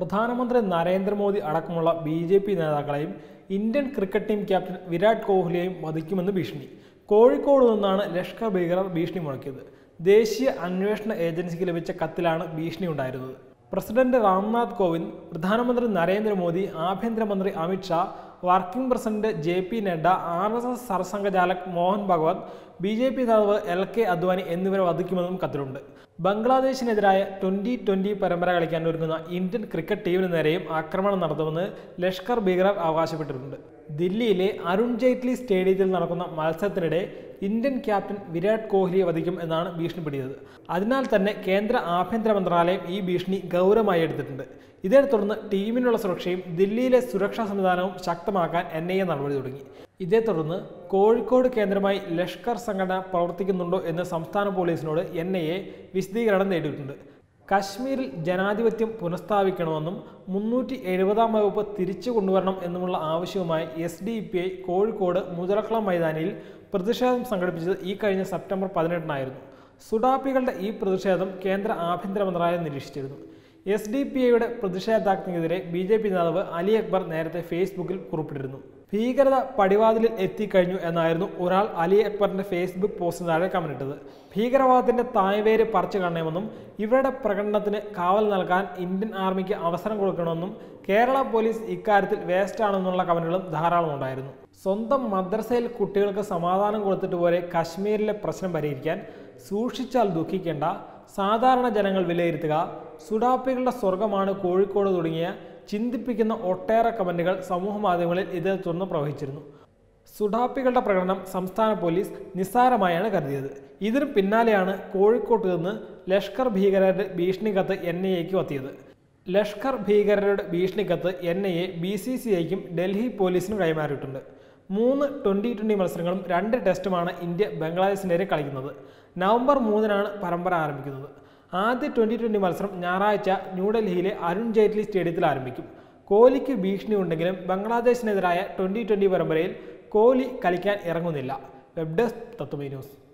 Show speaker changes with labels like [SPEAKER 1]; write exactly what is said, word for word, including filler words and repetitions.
[SPEAKER 1] പ്രധാനമന്ത്രി നരേന്ദ്രമോദി അടക്കമുള്ള B J P നേതാക്കളെയും Indian cricket team captain Virat കോഹ്ലിയെയും വധിക്കുമെന്ന് ഭീഷണി. കോഴിക്കോട് നിന്നാണ് ലഷ്കർ ഭീകരർ ഭീഷണി മുഴക്കിയത്. ദേശീയ അന്വേഷണ ഏജൻസിക്ക് ലഭിച്ച കത്തിലാണ് ഭീഷണി ഉണ്ടായിരുന്നത്. പ്രസിഡന്റ് രാംനാഥ് കോവിന്ദ്, പ്രധാനമന്ത്രി നരേന്ദ്രമോദി, ആഭ്യന്തരമന്ത്രി Amit Shah, working president J P Nadda, R S S Sarsanghchalak Mohan Bhagwat, B J P നേതാവ് എൽ കെ അദ്വാനി എന്നിവരെ വധിക്കുമെന്നും കത്തിലുണ്ട്. ബംഗ്ലാദേശിനെതിരായ ട്വന്റി ട്വന്റി പരമ്പര കളിക്കാൻ ഒരുങ്ങുന്ന ഇന്ത്യൻ ക്രിക്കറ്റ് ടീമിന് നേരെയും ആക്രമണം നടത്തുമെന്ന് ലഷ്കർ ഭീകരർ അവകാശപ്പെട്ടിട്ടുണ്ട്. ദില്ലിയിലെ അരുൺ ജെയ്റ്റ്ലി സ്റ്റേഡിയത്തിൽ നടക്കുന്ന മത്സരത്തിനിടെ ഇന്ത്യൻ ക്യാപ്റ്റൻ വിരാട് കോഹ്ലിയെ വധിക്കും എന്നാണ് ഭീഷണിപ്പെടുത്തിയത്. അതിനാൽ തന്നെ കേന്ദ്ര ആഭ്യന്തര മന്ത്രാലയം ഈ ഭീഷണി ഗൗരവമായി എടുത്തിട്ടുണ്ട്. ഇതേ തുടർന്ന് ടീമിനുള്ള സുരക്ഷയും ദില്ലിയിലെ സുരക്ഷാ സംവിധാനവും ശക്തമാക്കാൻ എൻ ഐ എ നടപടി തുടങ്ങി. ഇതേ തുടർന്ന് കോഴിക്കോട് കേന്ദ്രമായി ലഷ്കർ സംഘടന പ്രവർത്തിക്കുന്നുണ്ടോ എന്ന് സംസ്ഥാന പോലീസിനോട് എൻ ഐ എ വിശദീകരണം നേടിയിട്ടുണ്ട്. കശ്മീരിൽ ജനാധിപത്യം പുനഃസ്ഥാപിക്കണമെന്നും മുന്നൂറ്റി എഴുപതാം വകുപ്പ് തിരിച്ചു കൊണ്ടുവരണം എന്നുമുള്ള ആവശ്യവുമായി S D P I Kozhikode Muthalakulam മൈതാനിയിൽ പ്രതിഷേധം സംഘടിപ്പിച്ചത് ഈ കഴിഞ്ഞ സെപ്റ്റംബർ പതിനെട്ടിനായിരുന്നു. സുഡാപ്പികളുടെ ഈ പ്രതിഷേധം കേന്ദ്ര ആഭ്യന്തര മന്ത്രാലയം നിരീക്ഷിച്ചിരുന്നു. എസ് ഡി പി ഐയുടെ പ്രതിഷേധാജ്ഞയ്ക്കെതിരെ ബി ജെ പി നേതാവ് അലി അക്ബർ നേരത്തെ ഫേസ്ബുക്കിൽ കുറിപ്പിട്ടിരുന്നു. ഭീകരത പടിവാതിലിൽ എത്തിക്കഴിഞ്ഞു എന്നായിരുന്നു ഒരാൾ അലി അക്ബറിന്റെ ഫേസ്ബുക്ക് പോസ്റ്റിന് താഴെ കമന്റിട്ടത്. ഭീകരവാദത്തിന്റെ തായ്വേര് പറിച്ചു കാണണമെന്നും ഇവരുടെ പ്രകടനത്തിന് കാവൽ നൽകാൻ ഇന്ത്യൻ ആർമിക്ക് അവസരം കൊടുക്കണമെന്നും കേരള പോലീസ് ഇക്കാര്യത്തിൽ വേസ്റ്റ് ആണെന്നുള്ള കമന്റുകളും ധാരാളം ഉണ്ടായിരുന്നു. സ്വന്തം മദ്രസയിൽ കുട്ടികൾക്ക് സമാധാനം കൊടുത്തിട്ട് പോലെ കശ്മീരിലെ പ്രശ്നം പരിഹരിക്കാൻ സൂക്ഷിച്ചാൽ ദുഃഖിക്കേണ്ട, സാധാരണ ജനങ്ങൾ വിലയിരുത്തുക, സുഡാപ്പികളുടെ സ്വർഗമാണ് കോഴിക്കോട് തുടങ്ങിയ ചിന്തിപ്പിക്കുന്ന ഒട്ടേറെ കമന്റുകൾ സമൂഹ മാധ്യമങ്ങളിൽ ഇതേ തുടർന്ന് പ്രവഹിച്ചിരുന്നു. സുഡാപ്പികളുടെ പ്രകടനം സംസ്ഥാന പോലീസ് നിസ്സാരമായാണ് കരുതിയത്. ഇതിനു പിന്നാലെയാണ് കോഴിക്കോട്ട് നിന്ന് ലഷ്കർ ഭീകരരുടെ ഭീഷണി കത്ത് എൻ ഐ എക്ക് എത്തിയത്. ലഷ്കർ ഭീകരരുടെ ഭീഷണി കത്ത് N I A B C C ഐക്കും ഡൽഹി പോലീസിനും കൈമാറിയിട്ടുണ്ട്. മൂന്ന് ട്വന്റി ട്വന്റി മത്സരങ്ങളും രണ്ട് ടെസ്റ്റുമാണ് ഇന്ത്യ ബംഗ്ലാദേശിനെതിരെ കളിക്കുന്നത്. നവംബർ മൂന്നിനാണ് പരമ്പര ആരംഭിക്കുന്നത്. ആദ്യ ട്വന്റി ട്വന്റി മത്സരം ഞായറാഴ്ച ന്യൂഡൽഹിയിലെ അരുൺ ജെയ്റ്റ്ലി സ്റ്റേഡിയത്തിൽ ആരംഭിക്കും. കോഹ്ലിക്ക് ഭീഷണി ഉണ്ടെങ്കിലും ബംഗ്ലാദേശിനെതിരായ ട്വന്റി ട്വന്റി പരമ്പരയിൽ കോഹ്ലി കളിക്കാൻ ഇറങ്ങുന്നില്ല. Web desk Tatwamayi news.